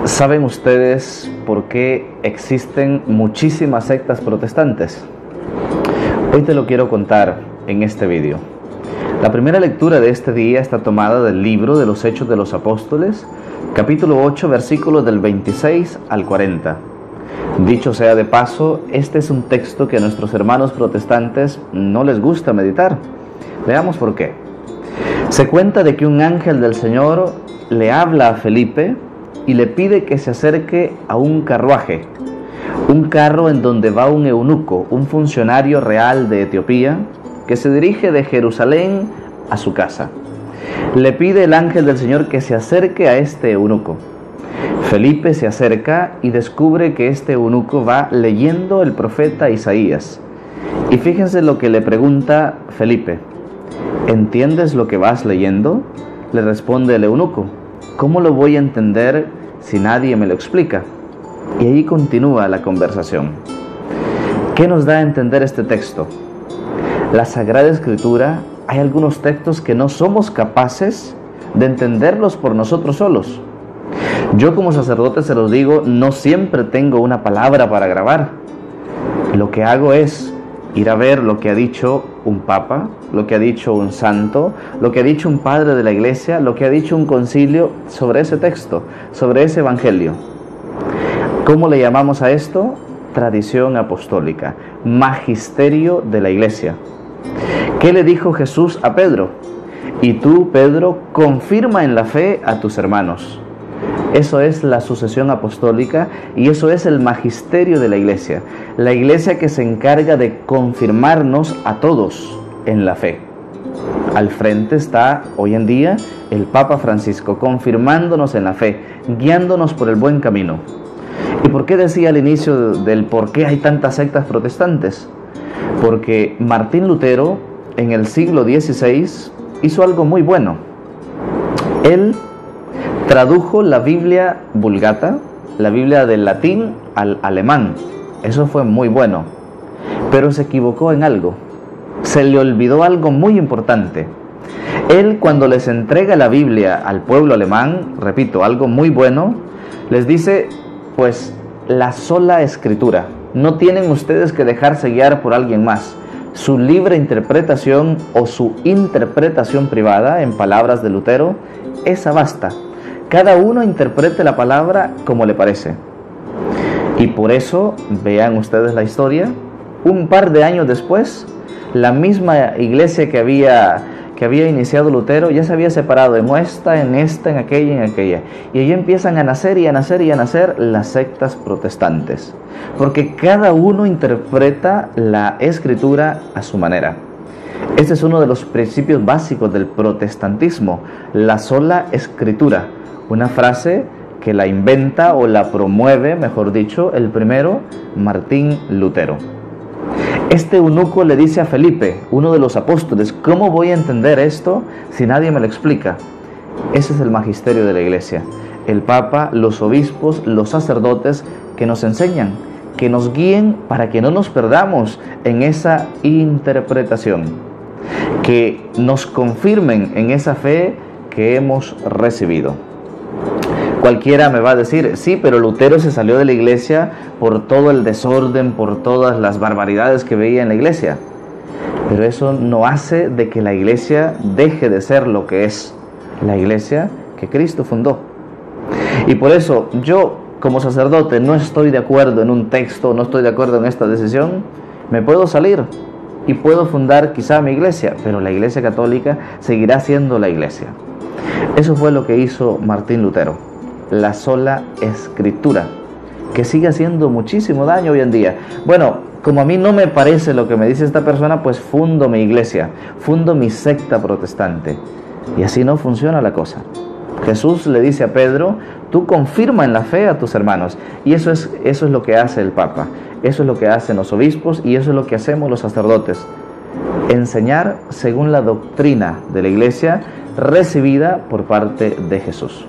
¿Saben ustedes por qué existen muchísimas sectas protestantes? Hoy te lo quiero contar en este vídeo. La primera lectura de este día está tomada del libro de los Hechos de los Apóstoles, capítulo 8, versículos del 26 al 40. Dicho sea de paso, este es un texto que a nuestros hermanos protestantes no les gusta meditar. Veamos por qué. Se cuenta de que un ángel del Señor le habla a Felipe y le pide que se acerque a un carruaje, un carro en donde va un eunuco, un funcionario real de Etiopía, que se dirige de Jerusalén a su casa. Le pide el ángel del Señor que se acerque a este eunuco. Felipe se acerca y descubre que este eunuco va leyendo el profeta Isaías. Y fíjense lo que le pregunta Felipe. ¿Entiendes lo que vas leyendo? Le responde el eunuco. ¿Cómo lo voy a entender si nadie me lo explica? Y ahí continúa la conversación. ¿Qué nos da a entender este texto? La Sagrada Escritura, hay algunos textos que no somos capaces de entenderlos por nosotros solos. Yo como sacerdote se los digo, no siempre tengo una palabra para grabar. Lo que hago es ir a ver lo que ha dicho un papa, lo que ha dicho un santo, lo que ha dicho un padre de la iglesia, lo que ha dicho un concilio sobre ese texto, sobre ese evangelio. ¿Cómo le llamamos a esto? Tradición apostólica, magisterio de la iglesia. ¿Qué le dijo Jesús a Pedro? Y tú, Pedro, confirma en la fe a tus hermanos. Eso es la sucesión apostólica y eso es el magisterio de la iglesia. La iglesia que se encarga de confirmarnos a todos en la fe. Al frente está hoy en día el Papa Francisco, confirmándonos en la fe, guiándonos por el buen camino. ¿Y por qué decía al inicio del por qué hay tantas sectas protestantes? Porque Martín Lutero en el siglo XVI hizo algo muy bueno. Él tradujo la Biblia Vulgata, la Biblia del latín al alemán. Eso fue muy bueno. Pero se equivocó en algo. Se le olvidó algo muy importante. Él, cuando les entrega la Biblia al pueblo alemán, repito, algo muy bueno, les dice, pues, la sola escritura. No tienen ustedes que dejarse guiar por alguien más. Su libre interpretación o su interpretación privada, en palabras de Lutero, esa basta. Cada uno interprete la palabra como le parece. Y por eso, vean ustedes la historia, un par de años después, la misma iglesia que había iniciado Lutero ya se había separado en esta, en aquella. Y ahí empiezan a nacer y a nacer y a nacer las sectas protestantes. Porque cada uno interpreta la escritura a su manera. Este es uno de los principios básicos del protestantismo, la sola escritura. Una frase que la inventa o la promueve, mejor dicho, el primero, Martín Lutero. Este eunuco le dice a Felipe, uno de los apóstoles, ¿cómo voy a entender esto si nadie me lo explica? Ese es el magisterio de la iglesia. El Papa, los obispos, los sacerdotes que nos enseñan, que nos guíen para que no nos perdamos en esa interpretación, que nos confirmen en esa fe que hemos recibido. Cualquiera me va a decir, sí, pero Lutero se salió de la iglesia por todo el desorden, por todas las barbaridades que veía en la iglesia. Pero eso no hace de que la iglesia deje de ser lo que es la iglesia que Cristo fundó. Y por eso yo, como sacerdote, no estoy de acuerdo en un texto, no estoy de acuerdo en esta decisión, me puedo salir y puedo fundar quizá mi iglesia, pero la iglesia católica seguirá siendo la iglesia. Eso fue lo que hizo Martín Lutero. La sola escritura, que sigue haciendo muchísimo daño hoy en día. Bueno, como a mí no me parece lo que me dice esta persona, pues fundo mi iglesia, fundo mi secta protestante. Y así no funciona la cosa. Jesús le dice a Pedro, tú confirma en la fe a tus hermanos. Y eso es lo que hace el Papa, eso es lo que hacen los obispos y eso es lo que hacemos los sacerdotes. Enseñar según la doctrina de la iglesia recibida por parte de Jesús.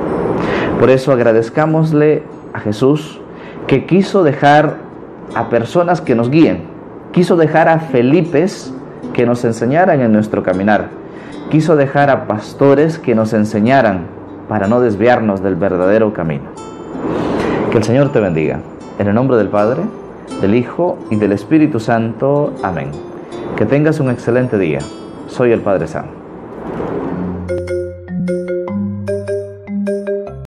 Por eso agradezcámosle a Jesús que quiso dejar a personas que nos guíen, quiso dejar a Felipes que nos enseñaran en nuestro caminar, quiso dejar a pastores que nos enseñaran para no desviarnos del verdadero camino. Que el Señor te bendiga. En el nombre del Padre, del Hijo y del Espíritu Santo. Amén. Que tengas un excelente día. Soy el Padre Sam.